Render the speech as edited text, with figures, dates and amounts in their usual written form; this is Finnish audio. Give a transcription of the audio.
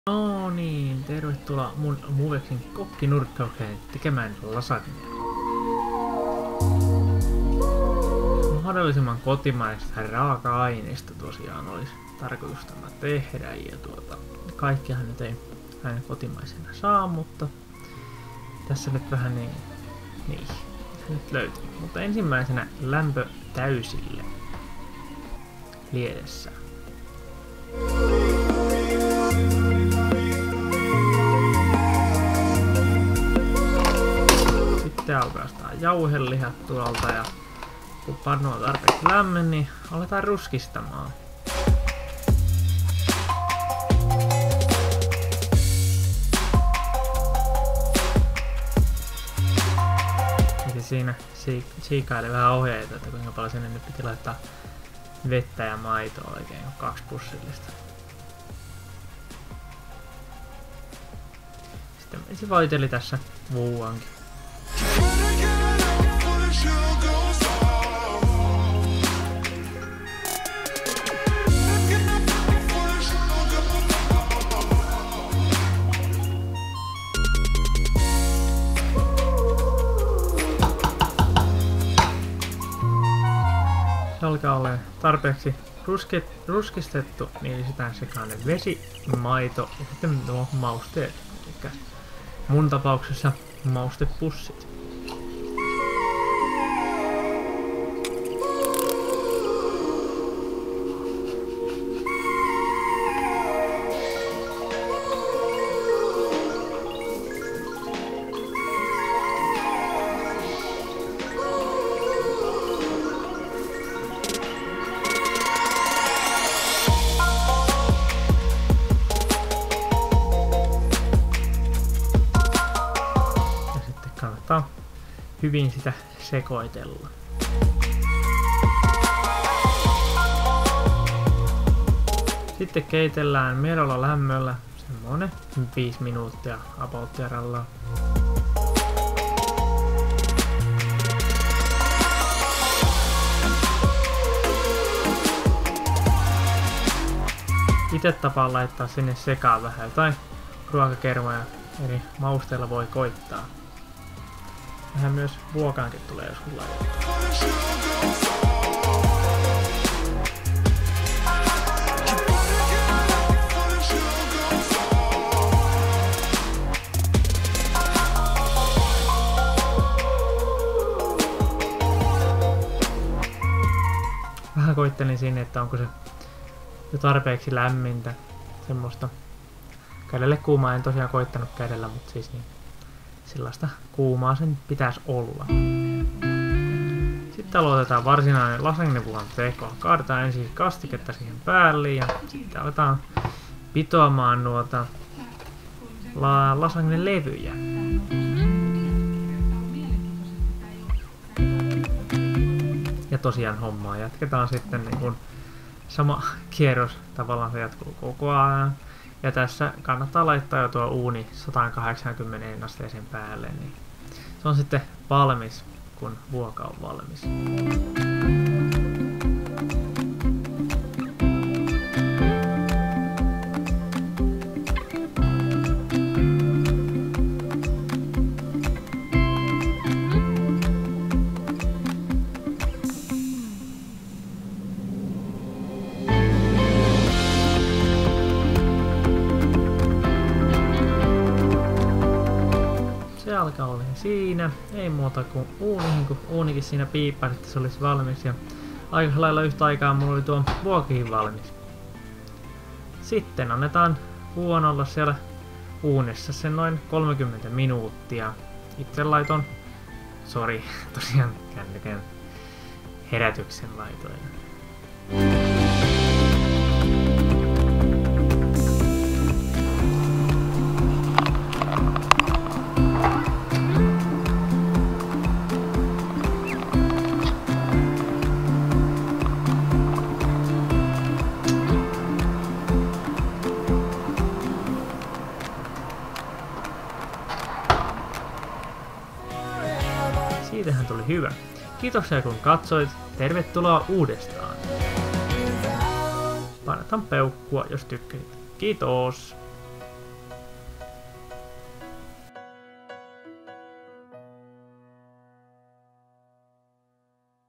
No niin, tervetuloa mun Movexin kokkinurkkaukseen tekemään lasagnea. Mahdollisimman kotimaista raaka-aineista tosiaan olisi tarkoitus tämä tehdä ja kaikkihan nyt ei aina kotimaisena saa, mutta tässä nyt vähän niin nyt löytyy. Mutta ensimmäisenä lämpö täysille liedessä. Sitten aukaistaan jauhelihat tuolta ja kun pannu on tarpeeksi lämmin, niin aletaan ruskistamaan. Ja siinä siikaili vähän ohjeita, että kuinka paljon sinne nyt piti laittaa vettä ja maitoa oikein 2 pussillista. Sitten mesi voiteli tässä vuuankin. Se alkaa olla tarpeeksi ruskistettu, niin lisätään sekaan vesi, maito ja sitten nuo mausteet. Eli mun tapauksessa maustepussit. Kannattaa hyvin sitä sekoitella. Sitten keitellään miedolla lämmöllä semmonen 5 minuuttia about-jaralla. Itse tapaan laittaa sinne sekaan vähän jotain ruokakermoja, eli mausteella voi koittaa. Vähän myös vuokaankin tulee joskus laittaa. Vähän koittelin sinne, että onko se jo tarpeeksi lämmintä. Semmoista kädelle kuumaa en tosiaan koittanut kädellä, mutta siis niin. Sellaista kuumaa sen pitäisi olla. Sitten aloitetaan varsinainen lasagnevuohan teko. Kaadetaan ensin kastiketta siihen päälle ja sitten aletaan pitoamaan nuota lasagne-levyjä. Ja tosiaan hommaa jatketaan sitten niin kun sama kierros tavallaan se jatkuu koko ajan. Ja tässä kannattaa laittaa jo tuo uuni 180 asteeseen päälle, niin se on sitten valmis, kun vuoka on valmis. Se alkaa olla siinä, ei muuta kuin uuniin, kun uunikin siinä piippasi, että se olisi valmis ja aika lailla yhtä aikaa mulla oli tuo vuokikin valmis. Sitten annetaan vuon olla siellä uunissa sen noin 30 minuuttia. Itse laitoin, tosiaan kännykän herätyksen laitoin. Siitähän tuli hyvä. Kiitoksia kun katsoit. Tervetuloa uudestaan. Painataan peukkua jos tykkäsit. Kiitos!